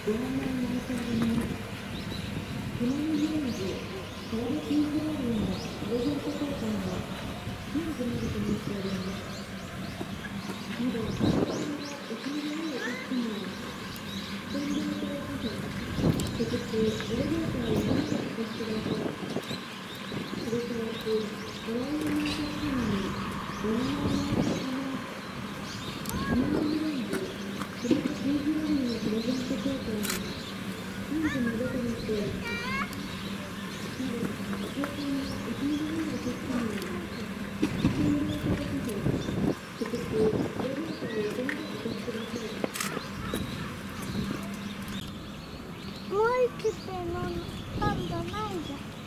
ご案内申し上げます。熊野ビレッジ川辺キープラリーのプレゼント交換が近くなるとなっております。まだお気に入りのお客様はスタンドのカフェ、そしてエレベーターを利用してお越しください。それからご来園のお客様にご案内申し上げます。熊野ビレッジクラブキープラリーのプレゼント交換は3時までとなっております。最近お気に入りのお客様にスタンドのカフェ、そしてエレベーターを利用してお越しください。 もう一つのパンダないじゃん。